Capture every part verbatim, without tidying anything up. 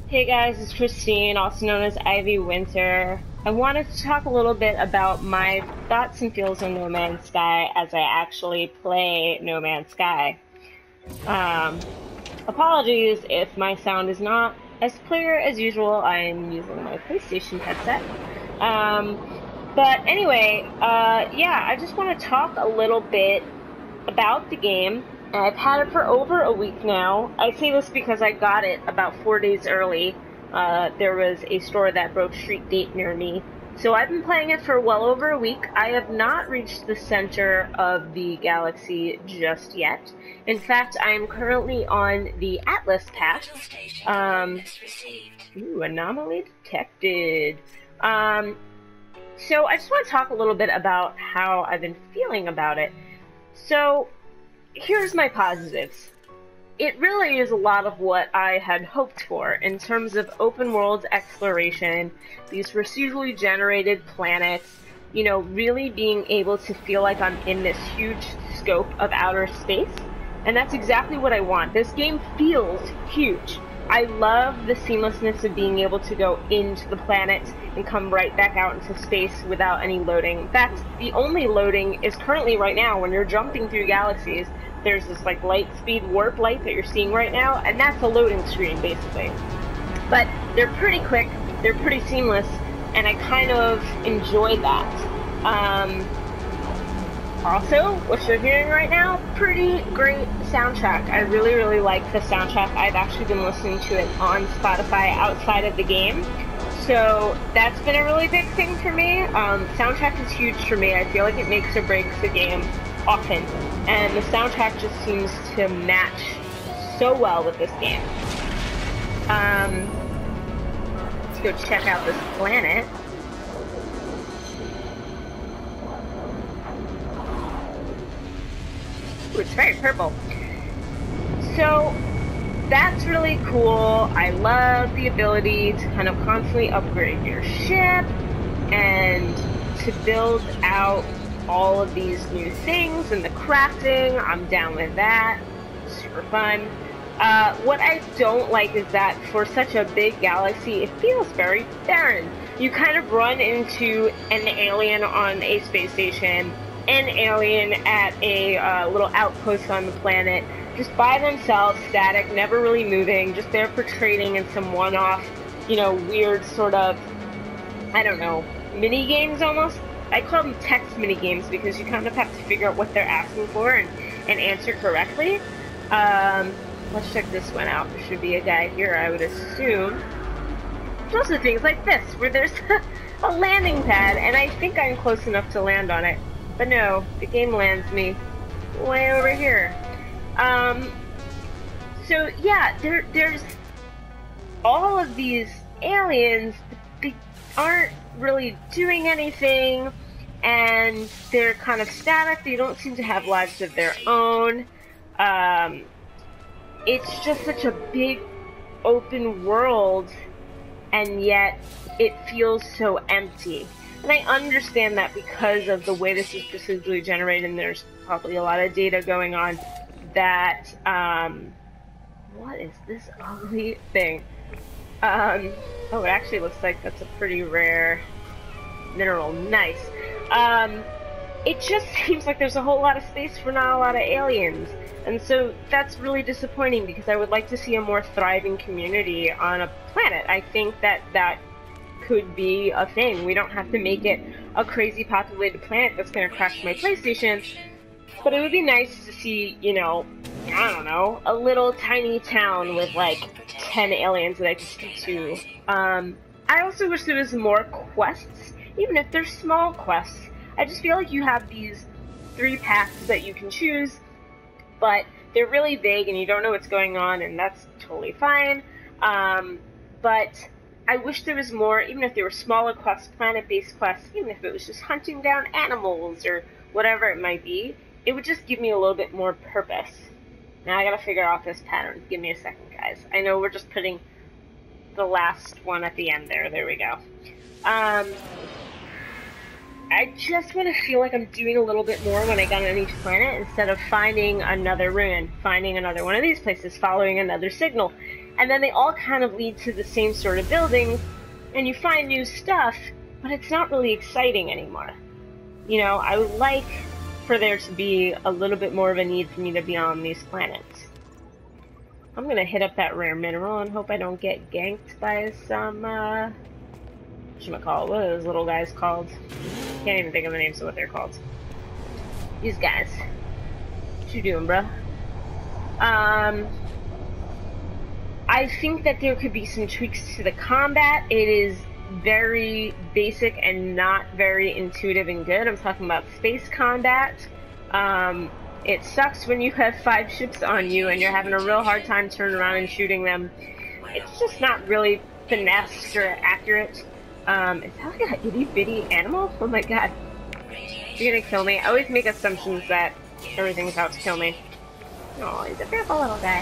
Hey guys, it's Christine, also known as Ivy Winter. I wanted to talk a little bit about my thoughts and feels on No Man's Sky as I actually play No Man's Sky. Um, Apologies if my sound is not as clear as usual. I'm using my PlayStation headset. Um, but anyway, uh, yeah, I just want to talk a little bit about the game. I've had it for over a week now. I say this because I got it about four days early. Uh, there was a store that broke street date near me. So I've been playing it for well over a week. I have not reached the center of the galaxy just yet. In fact, I am currently on the Atlas path. Um, ooh, anomaly detected. Um, so I just want to talk a little bit about how I've been feeling about it. So, here's my positives. It really is a lot of what I had hoped for in terms of open world exploration, these procedurally generated planets, you know, really being able to feel like I'm in this huge scope of outer space. And that's exactly what I want. This game feels huge. I love the seamlessness of being able to go into the planet and come right back out into space without any loading. In fact, the only loading is currently right now when you're jumping through galaxies. There's this like light speed warp light that you're seeing right now, and that's a loading screen basically. But they're pretty quick, they're pretty seamless, and I kind of enjoy that. Um, Also, what you're hearing right now, pretty great soundtrack. I really, really like the soundtrack. I've actually been listening to it on Spotify outside of the game. So that's been a really big thing for me. Um, soundtrack is huge for me. I feel like it makes or breaks the game often. And the soundtrack just seems to match so well with this game. Um, let's go check out this planet. Ooh, it's very purple. So that's really cool. I love the ability to kind of constantly upgrade your ship and to build out all of these new things and the crafting. I'm down with that. Super fun. Uh, what I don't like is that for such a big galaxy, it feels very barren. You kind of run into an alien on a space station, an alien at a uh, little outpost on the planet, just by themselves, static, never really moving, just there for trading and some one-off, you know, weird sort of, I don't know, mini games almost. I call them text mini games because you kind of have to figure out what they're asking for and, and answer correctly. Um, let's check this one out. There should be a guy here, I would assume. There's also things like this, where there's a landing pad, and I think I'm close enough to land on it. But no, the game lands me way over here. Um, so yeah, there, there's all of these aliens, they aren't really doing anything, and they're kind of static, they don't seem to have lives of their own. Um, it's just such a big open world, and yet it feels so empty. And I understand that because of the way this is procedurally generated, and there's probably a lot of data going on, that, um, what is this ugly thing? Um, oh, it actually looks like that's a pretty rare mineral. Nice. Um, it just seems like there's a whole lot of space for not a lot of aliens. And so that's really disappointing because I would like to see a more thriving community on a planet. I think that that could be a thing. We don't have to make it a crazy populated planet that's going to crash my PlayStation, but it would be nice to see, you know, I don't know, a little tiny town with like ten aliens that I could speak to. Um, I also wish there was more quests, even if they're small quests. I just feel like you have these three paths that you can choose, but they're really vague and you don't know what's going on, and that's totally fine. Um, but I wish there was more, even if they were smaller quests, planet-based quests, even if it was just hunting down animals or whatever it might be, it would just give me a little bit more purpose. Now I gotta figure out this pattern. Give me a second, guys. I know we're just putting the last one at the end there. There we go. Um, I just want to feel like I'm doing a little bit more when I get on each planet instead of finding another ruin, finding another one of these places, following another signal. and then they all kind of lead to the same sort of buildings, and you find new stuff, but it's not really exciting anymore. You know, I would like for there to be a little bit more of a need for me to be on these planets. I'm gonna hit up that rare mineral and hope I don't get ganked by some, uh... whatchamacallit, what are those little guys called? Can't even think of the names of what they're called. These guys. What you doing, bruh? Um... I think that there could be some tweaks to the combat. It is very basic and not very intuitive and good. I'm talking about space combat. Um, it sucks when you have five ships on you and you're having a real hard time turning around and shooting them. It's just not really finessed or accurate. Um, is that like an itty bitty animal? Oh my god. You're gonna kill me. I always make assumptions that everything's out to kill me. Oh, he's a beautiful little guy.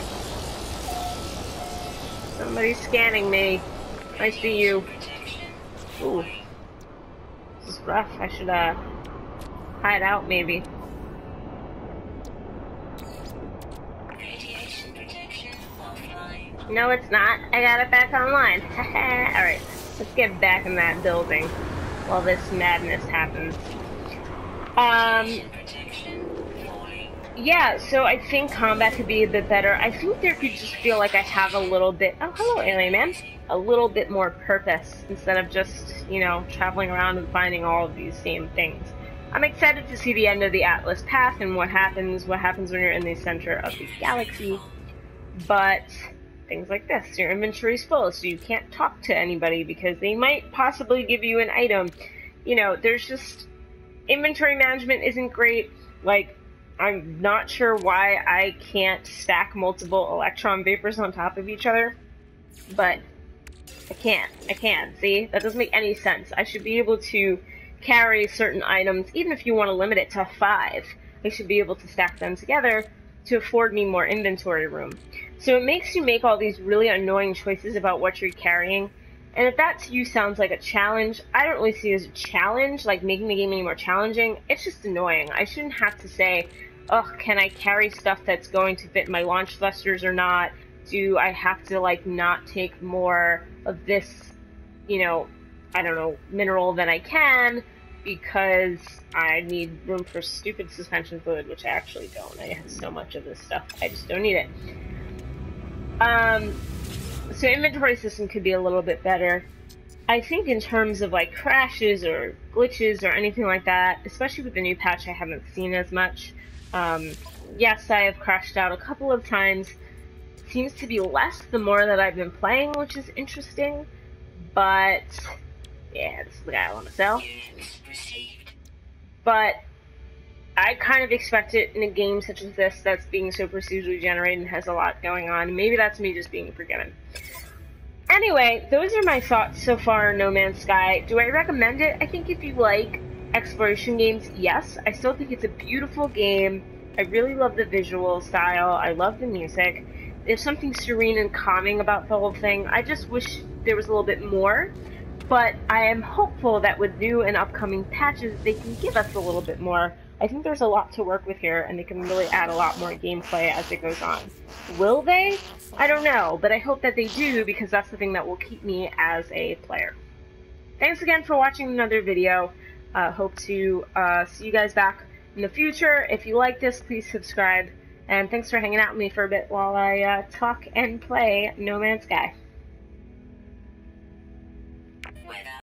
Somebody's scanning me. I see you. Ooh. This is rough. I should, uh, hide out, maybe. Radiation protection offline. No, it's not. I got it back online. Alright, let's get back in that building while this madness happens. Um... Yeah, so I think combat could be a bit better. I think there could just feel like I have a little bit... Oh, hello, alien man. A little bit more purpose instead of just, you know, traveling around and finding all of these same things. I'm excited to see the end of the Atlas Path and what happens, what happens when you're in the center of the galaxy. But things like this. Your inventory's full, so you can't talk to anybody because they might possibly give you an item. You know, there's just... Inventory management isn't great. Like... I'm not sure why I can't stack multiple electron vapors on top of each other, but I can't. I can. See? That doesn't make any sense. I should be able to carry certain items, even if you want to limit it to five. I should be able to stack them together to afford me more inventory room. So it makes you make all these really annoying choices about what you're carrying. And if that to you sounds like a challenge, I don't really see it as a challenge, like making the game any more challenging. It's just annoying. I shouldn't have to say, ugh, can I carry stuff that's going to fit my launch thrusters or not? Do I have to, like, not take more of this, you know, I don't know, mineral than I can because I need room for stupid suspension fluid, which I actually don't. I have so much of this stuff. I just don't need it. Um... So inventory system could be a little bit better. I think in terms of like crashes or glitches or anything like that, especially with the new patch, I haven't seen as much. Um, yes, I have crashed out a couple of times. It seems to be less the more that I've been playing, which is interesting. But yeah, this is the guy I want to sell. But I kind of expect it in a game such as this that's being so procedurally generated and has a lot going on. Maybe that's me just being forgiven. Anyway, those are my thoughts so far on No Man's Sky. Do I recommend it? I think if you like exploration games, yes. I still think it's a beautiful game. I really love the visual style. I love the music. There's something serene and calming about the whole thing. I just wish there was a little bit more. But I am hopeful that with new and upcoming patches, they can give us a little bit more. I think there's a lot to work with here, and they can really add a lot more gameplay as it goes on. Will they? I don't know, but I hope that they do, because that's the thing that will keep me as a player. Thanks again for watching another video. Uh, hope to uh, see you guys back in the future. If you like this, please subscribe. And thanks for hanging out with me for a bit while I uh, talk and play No Man's Sky.